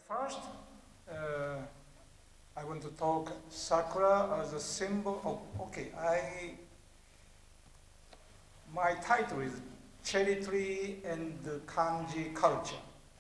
First, I want to talk sakura as a symbol of, my title is Cherry Tree and the Kanji Culture.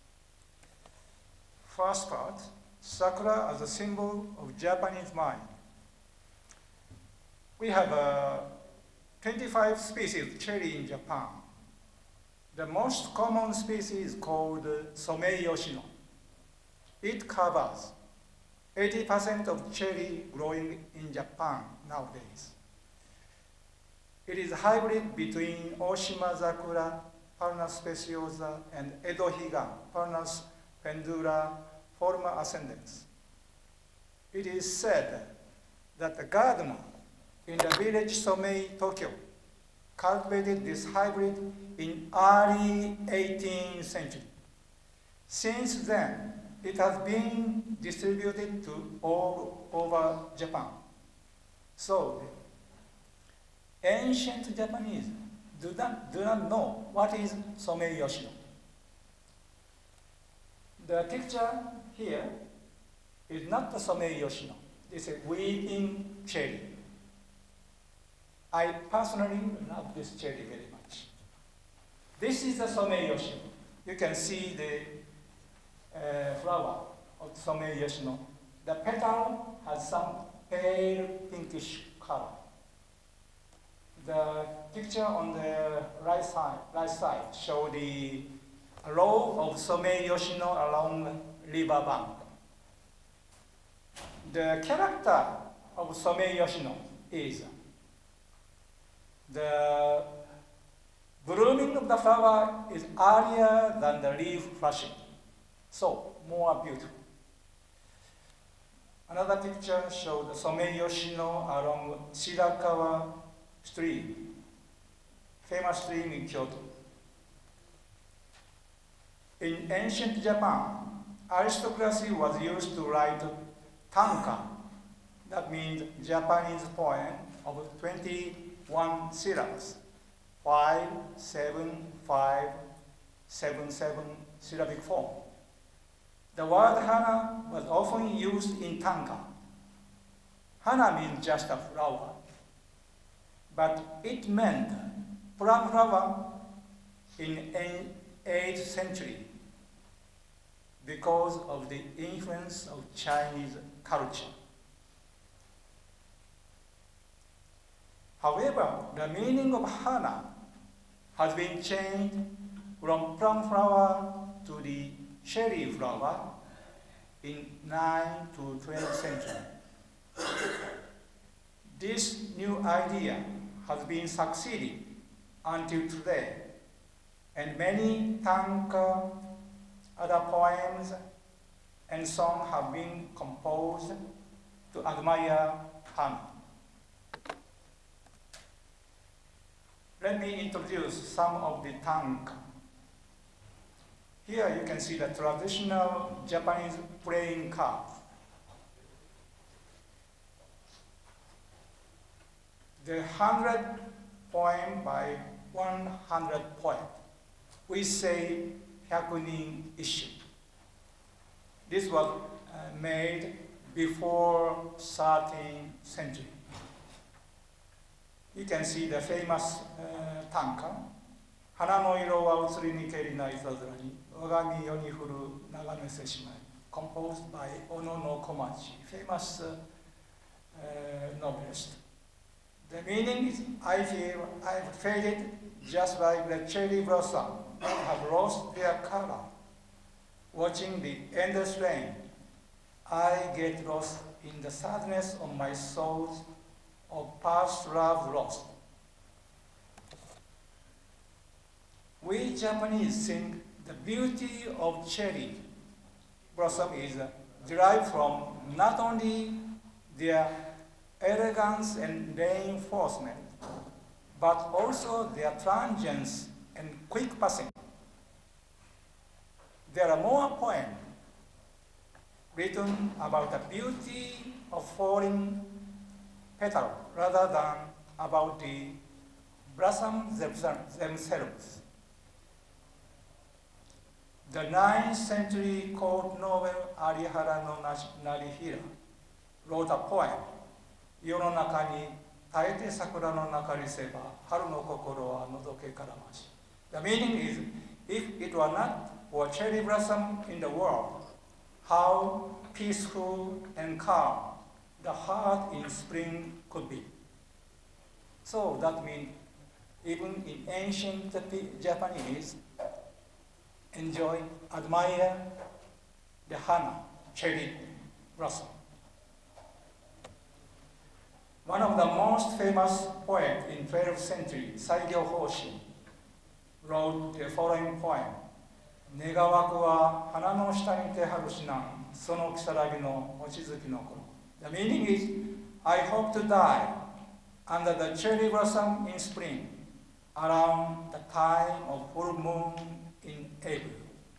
First part, sakura as a symbol of Japanese mind. We have 25 species of cherry in Japan. The most common species is called Somei Yoshino. It covers 80% of cherry growing in Japan nowadays. It is a hybrid between Oshima Zakura, Parnus speciosa, and Edo Higan, Parnus pendula, forma ascendens. It is said that the gardener in the village Somei, Tokyo, cultivated this hybrid in early 18th century. Since then, it has been distributed to all over Japan. So, ancient Japanese do not know what is Somei Yoshino. The picture here is not the Somei Yoshino. It's a weeping cherry. I personally love this cherry very much. This is the Somei Yoshino. You can see the flower of Somei Yoshino. The petal has some pale pinkish color. The picture on the right side shows the row of Somei Yoshino along river bank. The character of Somei Yoshino is the blooming of the flower is earlier than the leaf flushing, so more beautiful. Another picture shows the Somei Yoshino along Shirakawa stream, famous stream in Kyoto. In ancient Japan, aristocracy was used to write tanka, that means Japanese poem of 21 syllables, 5, 7, 5, 7, 7 syllabic form. The word hana was often used in tanka. Hana means just a flower, but it meant plum flower in 8th century because of the influence of Chinese culture. However, the meaning of hana has been changed from plum flower to the cherry flower in 9th to 12th century. This new idea has been succeeded until today, and many tanka, other poems, and songs have been composed to admire hana. Let me introduce some of the tanka. Here you can see the traditional Japanese playing card. The 100 poem by 100 poet. We say hyakunin isshu. This was made before 13th century. You can see the famous tanka. 花の色は移りにけりないさずらに、我が身世に降る眺めせしまい. Composed by Ono no Komachi, famous novelist. The meaning is, I feel I've faded just like the cherry blossom that have lost their color. Watching the endless rain, I get lost in the sadness of my soul's of past love lost. We Japanese think the beauty of cherry blossom is derived from not only their elegance and reinforcement, but also their transience and quick passing. There are more poems written about the beauty of falling petal rather than about the blossoms themselves. The 9th century court novel Arihara no Narihira wrote a poem, 世の中に耐えて桜の中にせば春の心はのどけからまし。The meaning is, if it were not for cherry blossom in the world, how peaceful and calm the heart in spring could be. So that means even in ancient Japanese, enjoy, admire the hana, cherry blossom. One of the most famous poets in 12th century, Saigyo Hoshi, wrote the following poem. 願わくは花の下にて春しなんその如月の望月の頃。The meaning is, I hope to die under the cherry blossom in spring, around the time of full moon in April.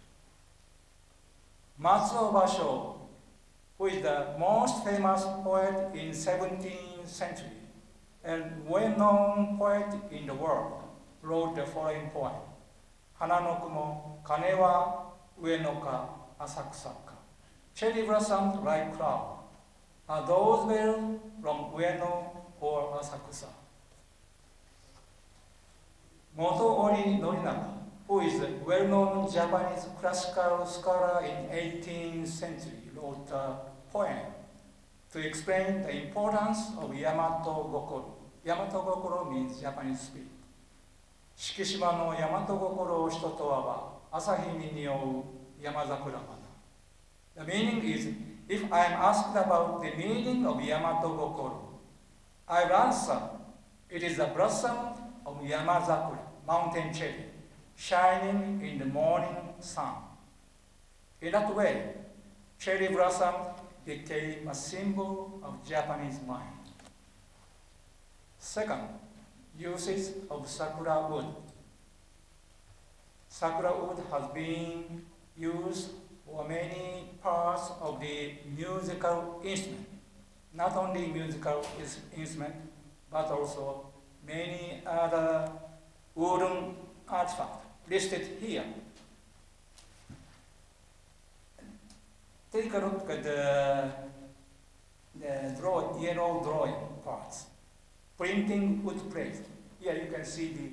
Matsuo Basho, who is the most famous poet in 17th century and well-known poet in the world, wrote the following poem. 花の雲、鐘は上野か浅草か。Cherry blossomed like cloud. Are those bells from Ueno or Asakusa? Motoori Norinaka, who is a well-known Japanese classical scholar in 18th century, wrote a poem to explain the importance of Yamato Gokoro. Yamato Gokoro means Japanese spirit. 四季島の大和心を人とわば、朝日に匂う山桜花。The meaning is, if I am asked about the meaning of Yamato Gokoro, I will answer, it is the blossom of Yamazakura, mountain cherry, shining in the morning sun. In that way, cherry blossom became a symbol of Japanese mind. Second, uses of sakura wood. Sakura wood has been used for many parts of the musical instrument. Not only musical instrument, but also many other wooden artifacts listed here. Take a look at the yellow drawing parts. Printing wood plate. Here you can see the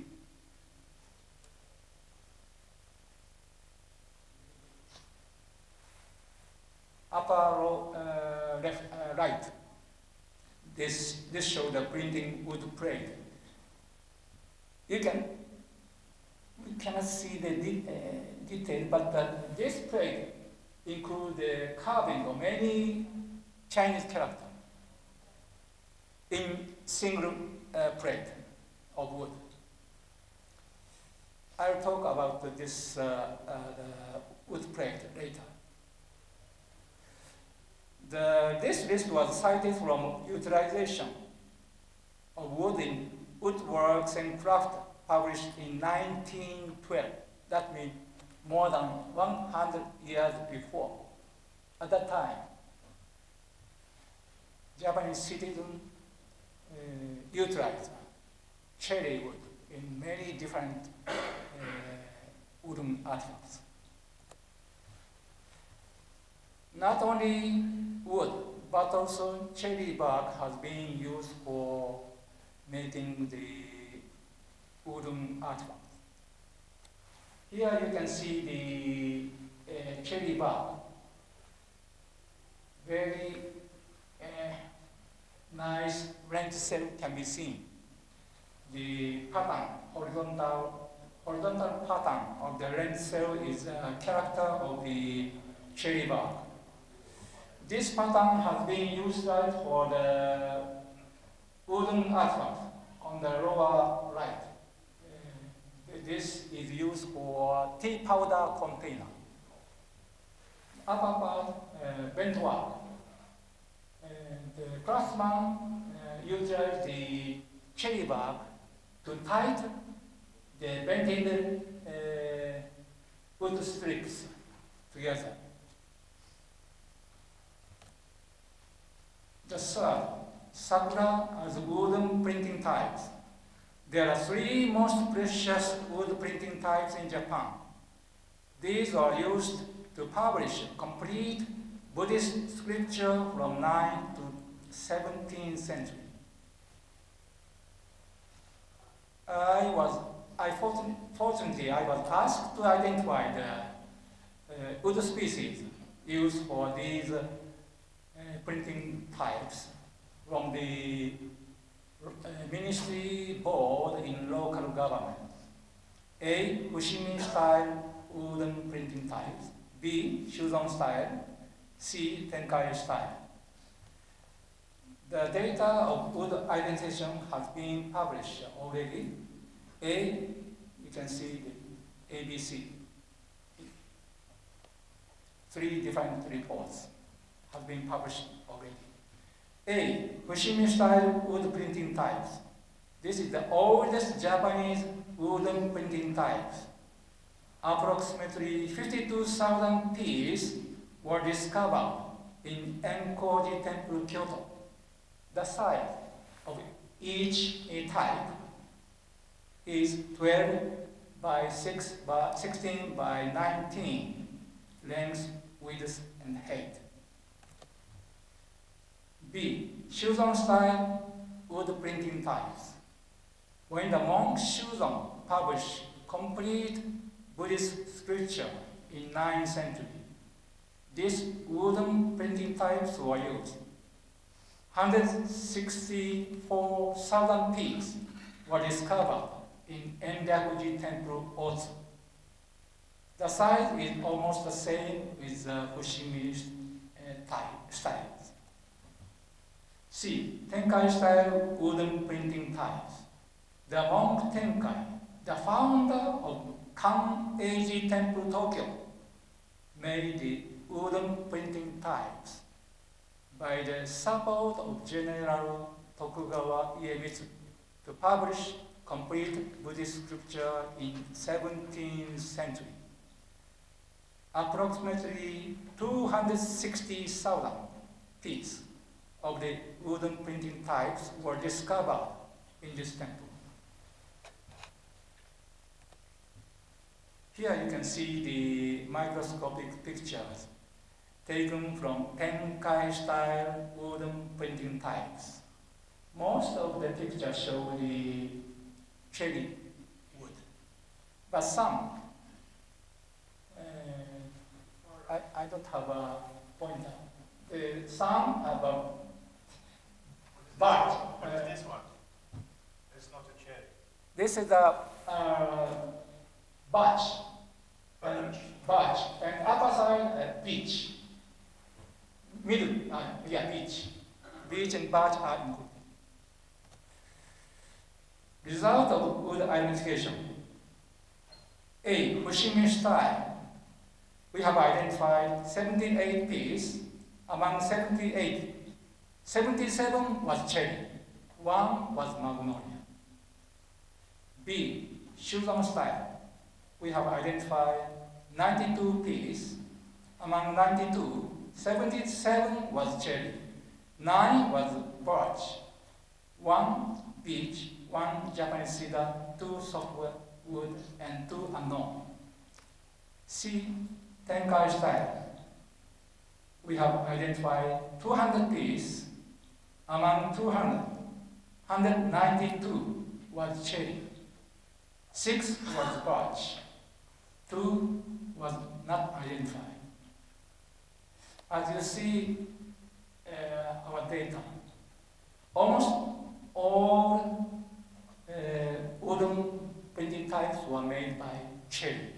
upper left, right. This shows the printing wood plate. We cannot see the detail, but this plate includes the carving of many Chinese characters in single plate of wood. I'll talk about this wood plate later. This list was cited from utilization of wood in Woodworks and Craft, published in 1912. That means more than 100 years before. At that time, Japanese citizens utilized cherry wood in many different wooden artifacts. Not only wood, but also cherry bark has been used for making the wooden artifacts. Here you can see the cherry bark. Very nice rent cell can be seen. The pattern, horizontal pattern of the rent cell is a character of the cherry bark. This pattern has been used for the wooden artifact on the lower right. This is used for tea powder container. Upper part, bent work. The craftsman utilized the cherry bark to tighten the bended wood strips together. The third, sakura as wooden printing types. There are three most precious wood printing types in Japan. These are used to publish complete Buddhist scripture from 9th to 17th century. Fortunately, I was asked to identify the wood species used for these printing types from the ministry board in local government. A. Fushimi style wooden printing types. B. Shuzon style. C. Tenkai style. The data of wood identification has been published already. A, you can see the ABC. 3 different reports have been published already. A, Fushimi style wood printing types. This is the oldest Japanese wooden printing types. Approximately 52,000 pieces were discovered in Enkoji Temple, Kyoto. The size of each type is 12 by 16 by 19 length, width, and height. B. Shuzon style wood printing types. When the monk Shuzon published complete Buddhist scripture in 9th century, these wooden printing types were used. 164,000 pieces were discovered in Enryakuji Temple also. The size is almost the same with the Fushimi styles. C. Tenkai style wooden printing types. The monk Tenkai, the founder of Kan-Eiji Temple, Tokyo, made the wooden printing types by the support of General Tokugawa Iemitsu to publish complete Buddhist scripture in 17th century. Approximately 260,000 pieces of the wooden printing types were discovered in this temple. Here you can see the microscopic pictures taken from Tenkai style wooden printing types. Most of the pictures show the cherry wood, but some, I don't have a pointer. Some have a birch. What is this one? It's not a cherry. This is a birch. Birch. And upper side, beech. Middle, beech. Beech and birch are included. Result of wood identification. A. Fushimi style. We have identified 78 pieces. Among 78, 77 was cherry. 1 was magnolia. B. Shuzon style. We have identified 92 pieces. Among 92, 77 was cherry. 9 was birch. 1 beech, 1 Japanese cedar, 2 softwood wood, and 2 unknown. C. Tenkai style. We have identified 200 pieces. Among 200, 192 was cherry. 6 was birch. 2 was not identified. As you see our data, almost all wooden printing types were made by cherry.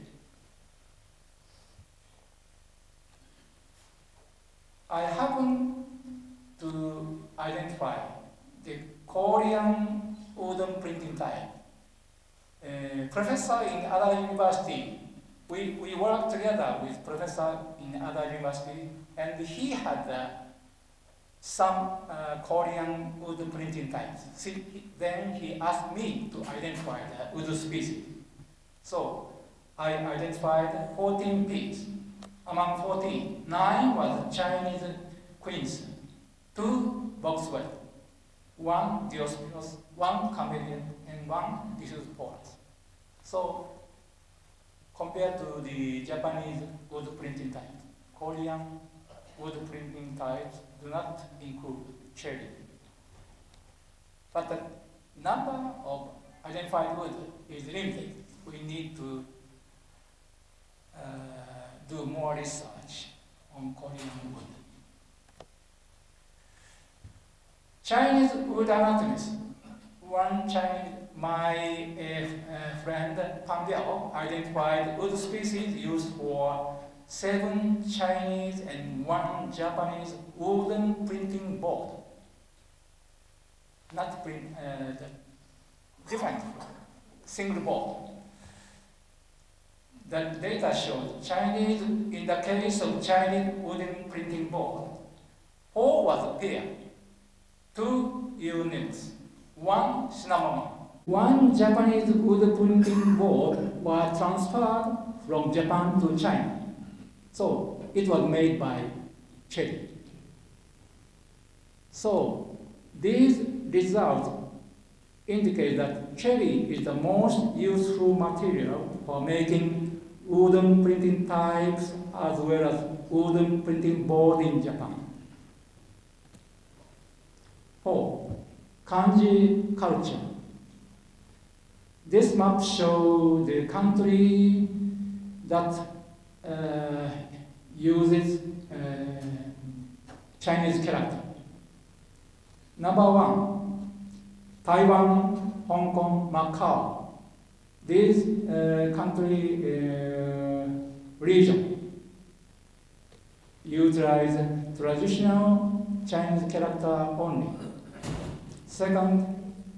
I happen to identify the Korean wooden printing type. Professor in other university, we worked together with professor in other university, and he had some Korean wood printing types. Then he asked me to identify the wood species. So I identified 14 pieces. Among 14, 9 was Chinese quince, 2 boxwood, 1 Diospyros, 1 chameleon, and 1 diffuse forest. So compared compared to the Japanese wood printing type. Korean wood printing types do not include cherry. But the number of identified wood is limited. We need to do more research on Korean wood. Chinese wood anatomist. One Chinese, my friend Pan Biao identified wood species used for 7 Chinese and 1 Japanese wooden printing board. Not print, different, single board. The data shows Chinese, in the case of Chinese wooden printing board, 4 was a pair, 2 units, 1 cinnamon. 1 Japanese wood printing board was transferred from Japan to China. So it was made by cherry. So these results indicate that cherry is the most useful material for making wooden printing types as well as wooden printing board in Japan. 4. Kanji culture. This map shows the country that uses Chinese character. Number 1, Taiwan, Hong Kong, Macau. This country region utilize traditional Chinese character only. Second,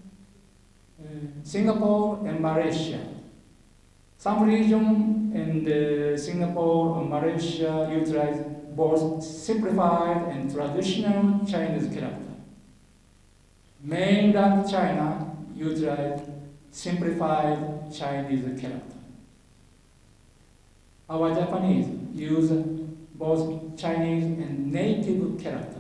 Singapore and Malaysia. Some region in Singapore and Malaysia utilize both simplified and traditional Chinese character. Mainland China utilize simplified Chinese character. Our Japanese use both Chinese and native character.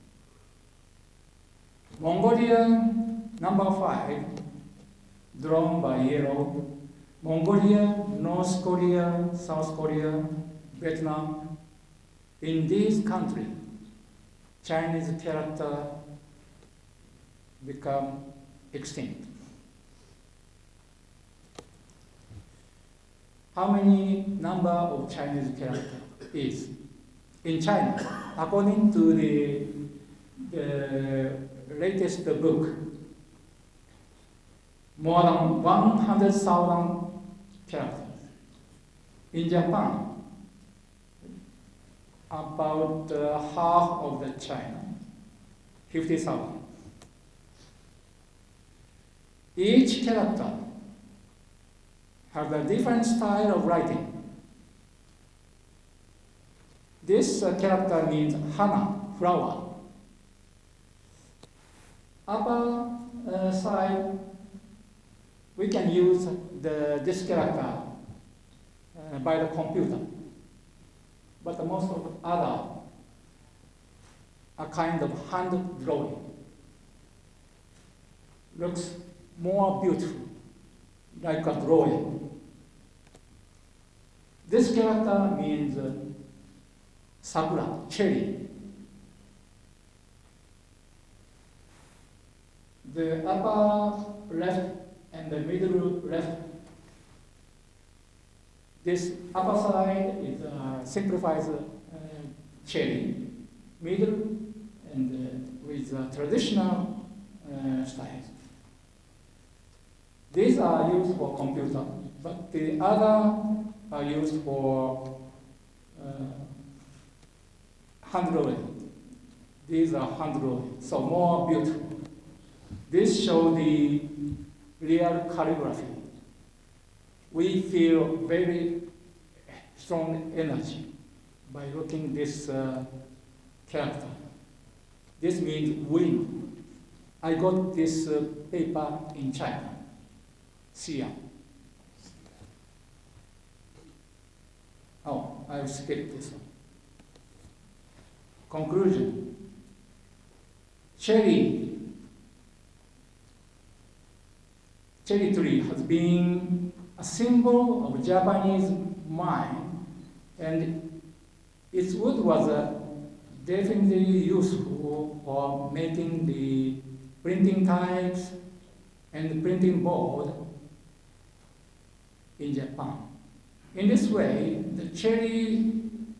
Mongolia, number 5, drawn by yellow. Mongolia, North Korea, South Korea, Vietnam. In these countries, Chinese character become extinct. How many number of Chinese character is in China? According to the latest book, more than 100,000 characters. In Japan, about half of the China, 50,000. Each character has a different style of writing. This character means hana, flower. Upper side, we can use this character by the computer, but most of the other are kind of hand drawing. Looks more beautiful, like a drawing. This character means sakura, cherry. The upper left and the middle left, this upper side is simplifies cherry, middle and with traditional style. These are used for computer, but the other are used for hand drawing. These are hand drawing, so more beautiful. This shows the real calligraphy. We feel very strong energy by looking this character. This means wind. I got this paper in China, Xi'an. Oh, I'll skip this one. Conclusion. Cherry tree has been a symbol of Japanese mind, and its wood was definitely useful for making the printing types and the printing board in Japan. In this way, the cherry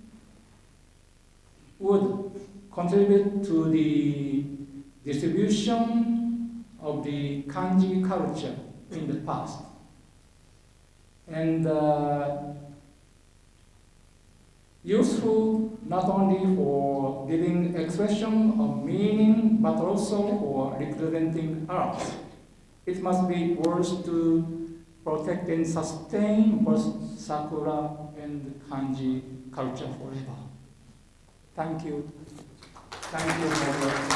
would contribute to the distribution of the kanji culture in the past. And useful not only for giving expression of meaning, but also for representing art. It must be worth to protect and sustain both sakura and kanji culture forever. Thank you. Thank you for